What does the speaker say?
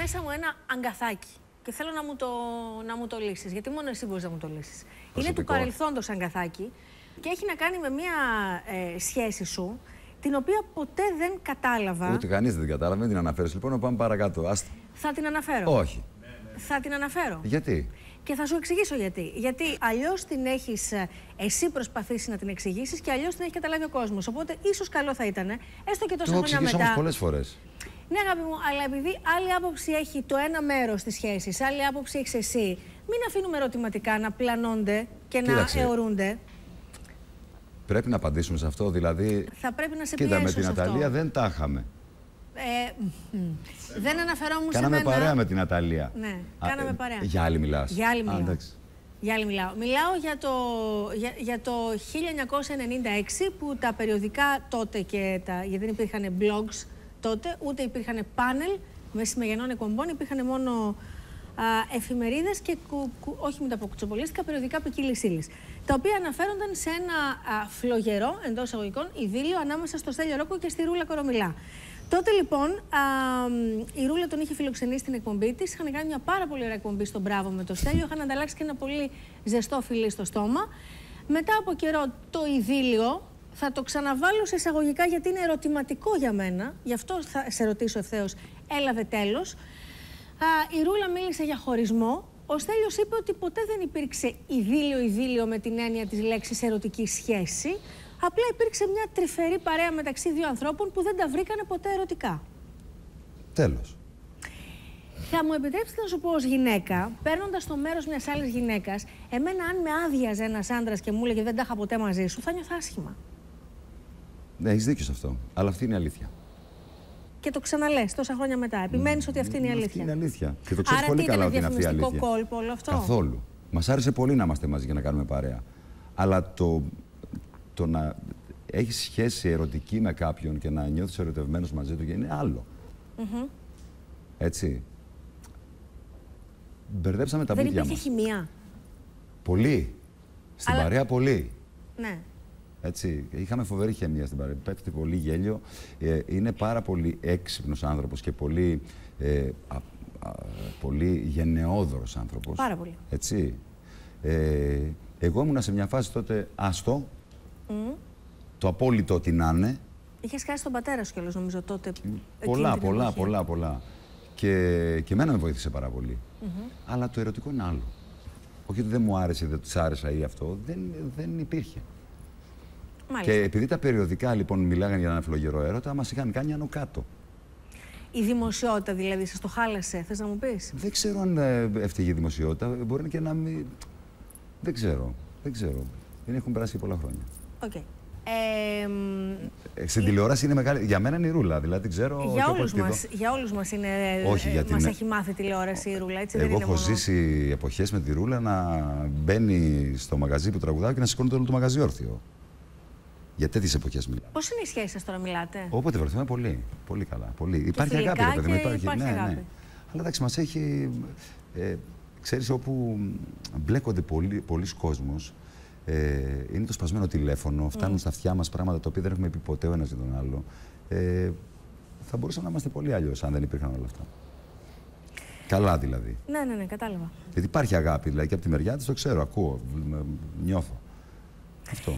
μέσα μου ένα αγκαθάκι και θέλω να μου το λύσεις, γιατί μόνο εσύ μπορείς να μου το λύσεις. Είναι του παρελθόντος αγκαθάκι και έχει να κάνει με μια σχέση σου, την οποία ποτέ δεν κατάλαβα. Ούτε κανείς δεν την κατάλαβε, μην την αναφέρεις. Λοιπόν, να πάμε παρακάτω. Θα την αναφέρω. Όχι. Θα την αναφέρω. Γιατί? Και θα σου εξηγήσω γιατί. Γιατί αλλιώς την έχεις εσύ προσπαθήσει να την εξηγήσεις και αλλιώς την έχει καταλάβει ο κόσμος. Οπότε ίσως καλό θα ήταν, έστω και τόσα χρόνια μετά. Το έχω πολλές φορές. Ναι, αγάπη μου, αλλά επειδή άλλη άποψη έχει το ένα μέρος της σχέσης, άλλη άποψη έχεις εσύ, μην αφήνουμε ερωτηματικά να πλανώνται και να αιωρούνται. Πρέπει να απαντήσουμε σε αυτό, δηλαδή. Θα πρέπει να σε πιέσω. Κοίτα, με την Ναταλία δεν τα είχαμε. Δεν αναφερόμουν σε μένα. Κάναμε παρέα με την Ναταλία. Ναι, κάναμε παρέα. Για άλλη μιλάς? Για άλλη μιλάω. Για άλλη μιλάω. Μιλάω για το 1996 που τα περιοδικά τότε γιατί δεν υπήρχαν blogs τότε, ούτε υπήρχαν πάνελ μεσημεγενών εκπομπών, υπήρχαν μόνο εφημερίδες και όχι μην τα πω κουτσοπολίστικα, περιοδικά ποικίλης ύλης, τα οποία αναφέρονταν σε ένα φλογερό, εντός εισαγωγικών, ειδήλιο ανάμεσα στο Στέλιο Ρόκο και στη Ρούλα Κορομιλά. Τότε λοιπόν η Ρούλα τον είχε φιλοξενήσει στην εκπομπή της, είχαν κάνει μια πάρα πολύ ωραία εκπομπή στο Μπράβο με το Στέλιο, είχαν ανταλλάξει και ένα πολύ ζεστό φιλί στο στόμα. Μετά από καιρό το ειδήλιο, θα το ξαναβάλω σε εισαγωγικά γιατί είναι ερωτηματικό για μένα, γι' αυτό θα σε ρωτήσω ευθέως, έλαβε τέλος. Η Ρούλα μίλησε για χωρισμό. Ο Στέλιος είπε ότι ποτέ δεν υπήρξε ειδήλιο με την έννοια της λέξης ερωτική σχέση. Απλά υπήρξε μια τρυφερή παρέα μεταξύ δύο ανθρώπων που δεν τα βρήκανε ποτέ ερωτικά. Τέλος. Θα μου επιτρέψετε να σου πω ως γυναίκα, παίρνοντας το μέρος μιας άλλης γυναίκας, εμένα αν με άδειαζε ένας άντρας και μου έλεγε δεν τα είχα ποτέ μαζί σου, θα νιώθω άσχημα. Ναι, έχεις δίκιο σε αυτό. Αλλά αυτή είναι η αλήθεια. Και το ξαναλες τόσα χρόνια μετά. Επιμένεις ότι αυτή είναι η αλήθεια. Αυτή είναι η αλήθεια. Και το ξέρεις πολύ καλά ότι είναι αυτή η αλήθεια. Άρα κόλπο όλο αυτό? Καθόλου. Μας άρεσε πολύ να είμαστε μαζί για να κάνουμε παρέα. Αλλά το να έχεις σχέση ερωτική με κάποιον και να νιώθεις ερωτευμένος μαζί του είναι άλλο. Έτσι. Μπερδέψαμε τα μπούτια μας. Δεν υπήρχε χημεία? Πολύ. Στην παρέα πολύ. Ναι. Έτσι, είχαμε φοβερή χημεία στην παρέα. Πέφτει πολύ γέλιο. Είναι πάρα πολύ έξυπνος άνθρωπος και πολύ, πολύ γενναιόδωρος άνθρωπος. Πάρα πολύ. Έτσι. Εγώ ήμουνα σε μια φάση τότε άστο. Το απόλυτο ότι να είναι. Είχες χάσει τον πατέρα σου κιόλας νομίζω τότε. Πολλά. Και εμένα με βοήθησε πάρα πολύ. Αλλά το ερωτικό είναι άλλο. Όχι ότι δεν μου άρεσε, δεν τους άρεσα ή αυτό. Δεν υπήρχε. Μάλιστα. Και επειδή τα περιοδικά λοιπόν μιλάγανε για έναν φλογερό έρωτα, μας είχαν κάνει άνω κάτω. Η δημοσιότητα δηλαδή σας το χάλασε, θες να μου πεις? Δεν ξέρω αν έφταιγε η δημοσιότητα. Μπορεί και να μην. Δεν ξέρω. Δεν έχουν περάσει και πολλά χρόνια. Okay. Στην τηλεόραση είναι μεγάλη. Για μένα είναι η Ρούλα, δηλαδή την ξέρω. Για όλους μας είναι. Όχι, μας έχει μάθει τηλεόραση η Ρούλα, έτσι. Εγώ δεν είναι έχω ζήσει εποχές με τη Ρούλα να μπαίνει στο μαγαζί που τραγουδάει και να σηκώνει όλο το μαγαζί όρθιο. Για τέτοιες εποχές μιλάω. Πώς είναι η σχέση σας τώρα, μιλάτε? Όποτε βρεθούμε, πολύ καλά. Πολύ. Υπάρχει αγάπη, ρε παιδί μου. Υπάρχει αγάπη. Αλλά εντάξει, μας έχει. Ξέρεις, όπου μπλέκονται πολλοί κόσμος. Είναι το σπασμένο τηλέφωνο, φτάνουν στα αυτιά μας πράγματα τα οποία δεν έχουμε πει ποτέ ο ένας για τον άλλο. Θα μπορούσαμε να είμαστε πολύ αλλιώς αν δεν υπήρχαν όλα αυτά. Καλά δηλαδή. Ναι, κατάλαβα. Γιατί υπάρχει αγάπη, δηλαδή και από τη μεριά της το ξέρω, ακούω, νιώθω. Αυτό.